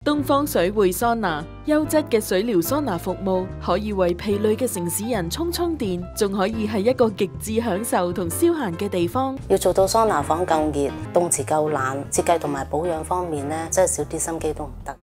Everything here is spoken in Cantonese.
東方水匯桑拿，優質嘅水療桑拿服務，可以為疲累嘅城市人充電，仲可以係一個極致享受同消閒嘅地方。 要做到桑拿房夠熱、動池夠冷，設計同埋保養方面呢，真係少啲心機都唔得。